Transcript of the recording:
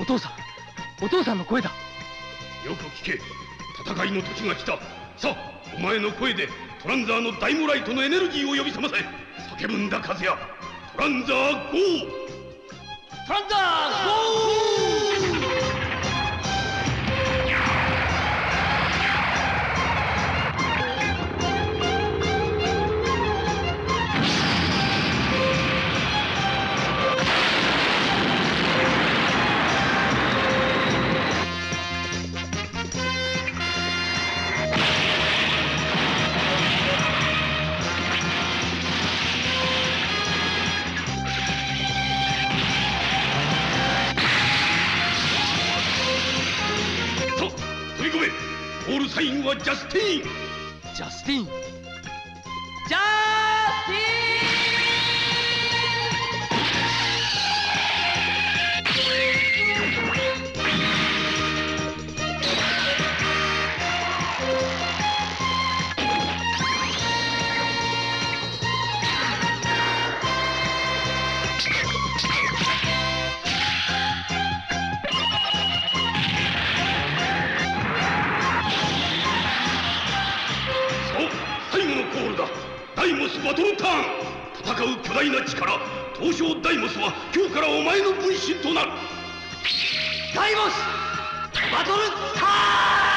お父さんの声だ。 よく聞け。戦いの時が来た。さあ、お前の声でトランザーのダイモライトのエネルギーを呼び覚ませ。叫ぶんだ和也。トランザーゴー。 トランザーゴー。 コールサインはジャスティーン。 ジャスティーン。ジャスティーン。 ダイモスバトルターン。戦う巨大な力、東証ダイモスは今日からお前の分身となる。 ダイモスバトルターン。